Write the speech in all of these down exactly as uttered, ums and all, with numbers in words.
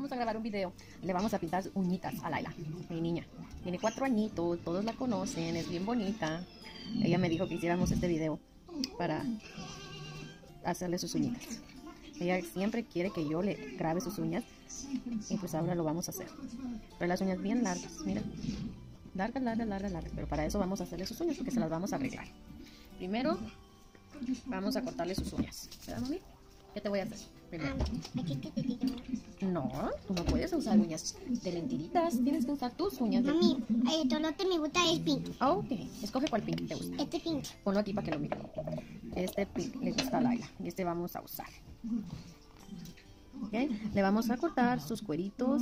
vamos a grabar un video. Le vamos a pintar uñitas a Laila, mi niña. Tiene cuatro añitos, todos la conocen, es bien bonita. Ella me dijo que hiciéramos este video para hacerle sus uñitas. Ella siempre quiere que yo le grabe sus uñas y pues ahora lo vamos a hacer. Pero las uñas bien largas, mira. Largas, largas, largas, largas. Pero para eso vamos a hacerle sus uñas porque se las vamos a arreglar. Primero vamos a cortarle sus uñas. ¿Verdad, mami? ¿Qué te voy a hacer? Primero. No, tú no puedes usar uñas de mentiritas. Tienes que usar tus uñas de... Mami, el color que me gusta es pink. Oh, ok, escoge cuál pink te gusta. Este pink. Ponlo aquí para que lo mire. Este pink le gusta a Laila y este vamos a usar. Okay. Le vamos a cortar sus cueritos.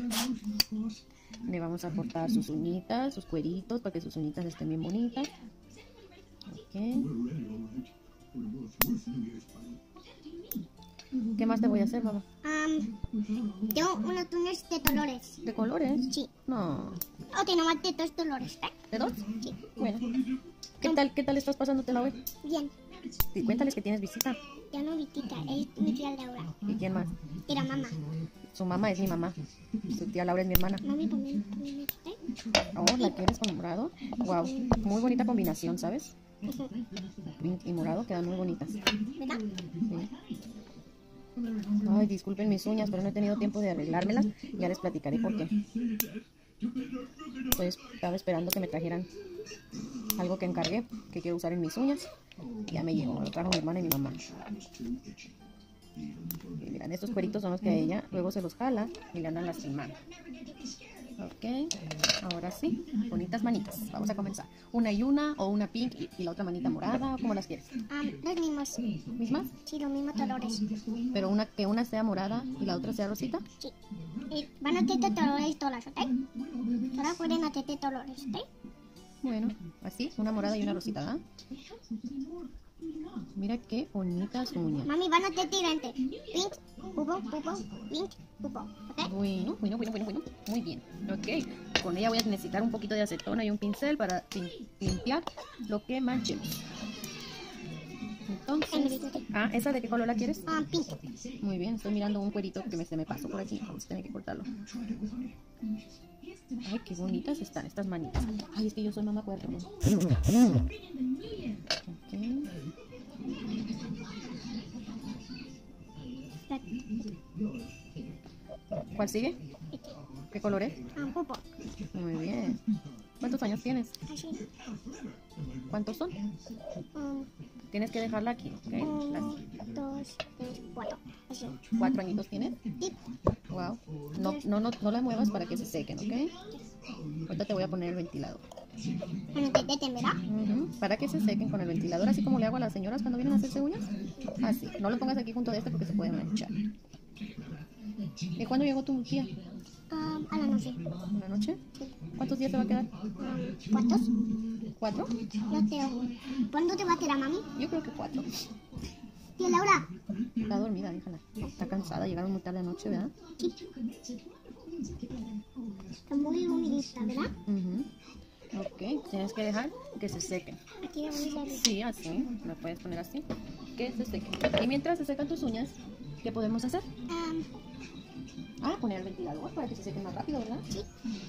Le vamos a cortar sus uñitas, sus cueritos para que sus uñitas estén bien bonitas. Okay. ¿Qué más te voy a hacer, mamá? Um, tengo unos uñas de colores. ¿De colores? Sí. No. O tengo más de dos colores, ¿eh? ¿De dos? Sí. Bueno. ¿Qué tal, qué tal estás pasándote la web? Bien. Sí, cuéntales que tienes visita. Ya no visita, es mi tía Laura. ¿Y quién más? Y la mamá. Su mamá es mi mamá. Su tía Laura es mi hermana. Mami, ponme, ponme, ¿eh? Oh, ¿la quieres con morado? Wow, muy bonita combinación, ¿sabes? Pink y morado quedan muy bonitas. ¿Verdad? Sí. Ay, disculpen mis uñas, pero no he tenido tiempo de arreglármelas. Ya les platicaré por qué. Pues estaba esperando que me trajeran algo que encargué, que quiero usar en mis uñas. Ya me llegó, lo trajo mi hermana y mi mamá. Y miran, estos cueritos son los que ella luego se los jala y le andan lastimando. Ok, ahora sí, bonitas manitas. Vamos a comenzar. Una y una, o una pink y, y la otra manita morada, ¿cómo las quieres? Um, los mismos. ¿Mismas? Sí, los mismos colores. Pero una que una sea morada y la otra sea rosita. Sí. Y van a tener colores todas, ¿ok? Ahora pueden tener colores, ¿ok? Bueno, así, una morada y una rosita, ¿ah? Mira qué bonitas uñas. Mami, van a tener diferentes. Pink, pupo, pupo, pink, pupo, ¿ok? Bueno, bueno, bueno, bueno, bueno. Muy bien. Ok. Con ella voy a necesitar un poquito de acetona y un pincel para limpiar lo que manchemos. Entonces... Ah, ¿esa de qué color la quieres? Um, pink. Muy bien, estoy mirando un cuerito que me, se me pasó por aquí. Vamos a tener que cortarlo. Ay, qué bonitas están estas manitas. Ay, es que yo soy mamá cuerpo, ¿no? Okay. ¿Cuál sigue? ¿Qué color es? Um, pupo. Muy bien. ¿Cuántos años tienes? Así. ¿Cuántos son? Um, Tienes que dejarla aquí, ¿ok? uno, Las dos, tres, cuatro. Así. cuatro añitos tienes. Sí. Wow. No, no, no, no la muevas para que se sequen, ¿ok? Ahorita te voy a poner el ventilador. Bueno, te deten, ¿verdad? Uh-huh. Para que se sequen con el ventilador, así como le hago a las señoras cuando vienen a hacerse uñas. Así. No lo pongas aquí junto de este porque se puede manchar. ¿Y cuándo llegó tu tía? Um, a la noche. ¿En la noche? ¿Cuántos días se va a quedar? Um, ¿Cuántos? ¿Cuatro? No te oigo. ¿Cuándo te va a quedar, mami? Yo creo que cuatro. Tía Laura. Está dormida, déjala. Está cansada, llegaron muy tarde anoche, ¿verdad? Sí. Está muy humilista, ¿verdad? Uh-huh. Ok, tienes que dejar que se sequen. Aquí vamos a ver. Sí, así, lo puedes poner así, que se sequen. Y mientras se secan tus uñas, ¿qué podemos hacer? Um, Ah, poner el ventilador para que se sequen más rápido, ¿verdad? sí.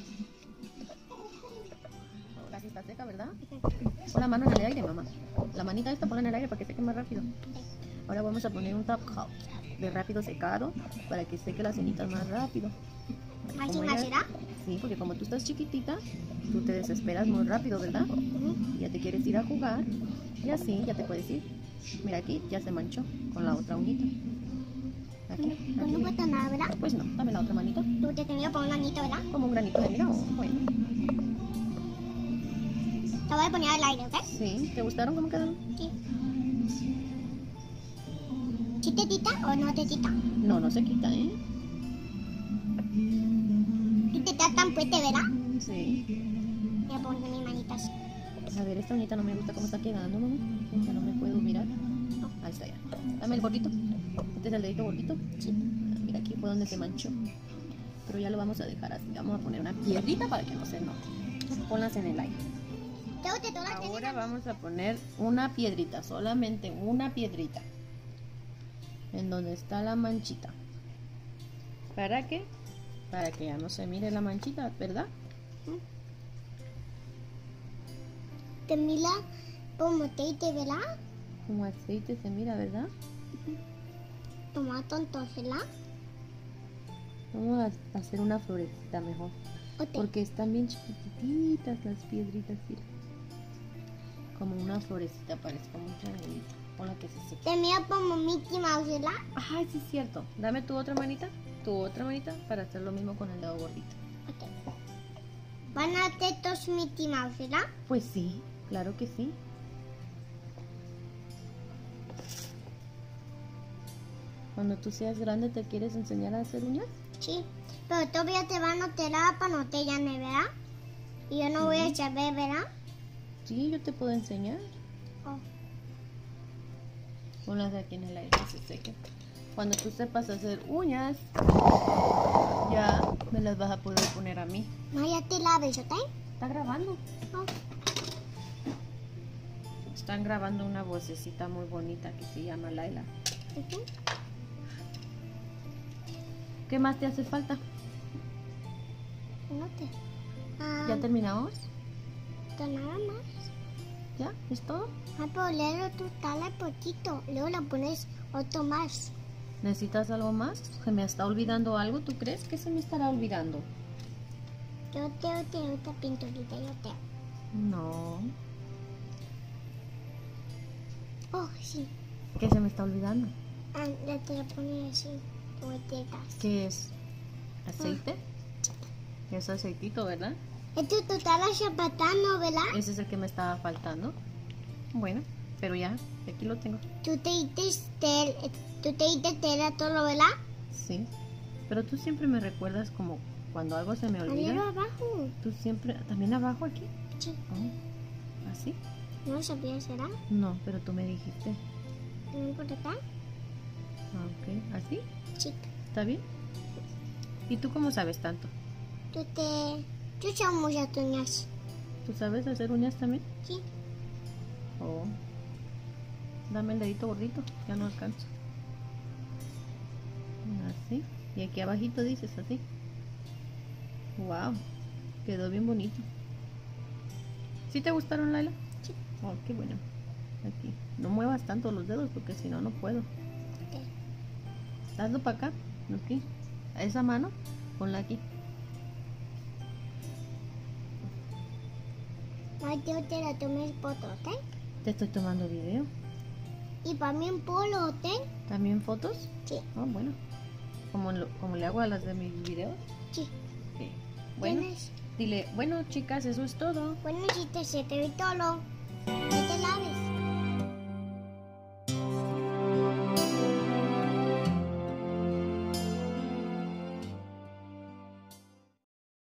Ahora sí está seca, ¿verdad? Pon la mano en el aire, mamá. La manita esta ponla en el aire para que seque más rápido. Ahora vamos a poner un top coat de rápido secado para que seque las uñitas más rápido. ¿Así Como más ella- será? Sí, porque como tú estás chiquitita, tú te desesperas muy rápido, ¿verdad? Uh-huh. Ya te quieres ir a jugar y así ya te puedes ir. Mira aquí, ya se manchó con la otra uñita. Aquí, Pues no aquí. cuesta nada, ¿verdad? Pues no, dame la otra manita. Tú te tenías por un anito, ¿verdad? Como un granito de mira. Oh, bueno. Te voy a poner al aire, ¿ok? Sí, ¿te gustaron cómo quedaron? Sí. ¿Sí te quita o no te quita? No, no se quita, ¿eh? Tú te estás tan fuerte, ¿verdad? Sí. Voy a poner mis manitas. A ver, esta uñita no me gusta cómo está quedando, mamá. Ya no me puedo mirar. Ahí está ya. Dame el gordito. Este es el dedito gordito. Sí. Mira, aquí fue donde se manchó. Pero ya lo vamos a dejar así. Vamos a poner una piedrita para que no se note. Ponlas en el aire. Tengo que todas Ahora vamos a poner una piedrita, solamente una piedrita. En donde está la manchita. Para que Para que ya no se mire la manchita, ¿verdad? Te mira como aceite, ¿verdad? Como aceite se mira, ¿verdad? Toma tonto, ¿verdad? Vamos a hacer una florecita mejor. Ok. Porque están bien chiquititas las piedritas, mira. Como una florecita, parece como un triangulito. Ponla que se seque. Te mira como Mickey Mouse, ¿verdad? Ay, sí es cierto. Dame tu otra manita. Tu otra manita para hacer lo mismo con el dedo gordito. Ok. Van a hacer dos Mickey Mouse, ¿verdad? Pues sí, claro que sí. Cuando tú seas grande, ¿te quieres enseñar a hacer uñas? Sí. Pero todavía te van a operar para no te llame, ¿verdad? Y yo no voy a saber, ¿verdad? Sí, yo te puedo enseñar. Oh. Ponlas aquí en el aire que se sequen. Cuando tú sepas hacer uñas, ya me las vas a poder poner a mí. No, ya te laves, ¿ok? ¿Está grabando? Oh. Están grabando una vocecita muy bonita que se llama Laila. Ujú. ¿Qué más te hace falta? No te. Ah, ¿Ya terminamos? ¿te nada más? ¿Ya? ¿Es todo? Ah, pero luego tú dale poquito. Luego le pones otro más. ¿Necesitas algo más? ¿Se me está olvidando algo? ¿Tú crees que se me estará olvidando? Yo te, yo te, yo te pinturita, yo te. No. Oh, sí. ¿Qué se me está olvidando? Ah, ya te lo pones así. Vueltas. ¿Qué es? ¿Aceite? Es aceitito, ¿verdad? Esto tú estás zapatando, ¿verdad? Ese es el que me estaba faltando. Bueno, pero ya, aquí lo tengo. Tú te dices tel, tú te dices tela todo, ¿verdad? Sí. Pero tú siempre me recuerdas como cuando algo se me Arriba olvida. abajo. Tú siempre... ¿También abajo aquí? Sí. Oh, ¿así? No lo sabía, ¿será? No, pero tú me dijiste. ¿No por acá? Ah, ok. ¿Así? Sí. ¿Está bien? ¿Y tú cómo sabes tanto? Tú te... Tú usas muchas uñas. ¿Tú sabes hacer uñas también? Sí. Oh. Dame el dedito gordito, ya no alcanzo. Así. Y aquí abajito dices así. Wow. Quedó bien bonito. ¿Sí te gustaron, Laila? Sí. Oh, qué bueno. Aquí. No muevas tanto los dedos porque si no, no puedo. Ok. Hazlo para acá. Aquí. A esa mano, ponla aquí. Ay, yo te la tomé foto, ¿ok? Te estoy tomando video. Y para mí un polo, ¿ok? ¿También fotos? Sí. Oh, bueno. Como, lo- como le hago a las de mis videos. Sí. Sí. Bueno, ¿Tienes? dile, bueno chicas, eso es todo. Bueno, si te se te ve todo.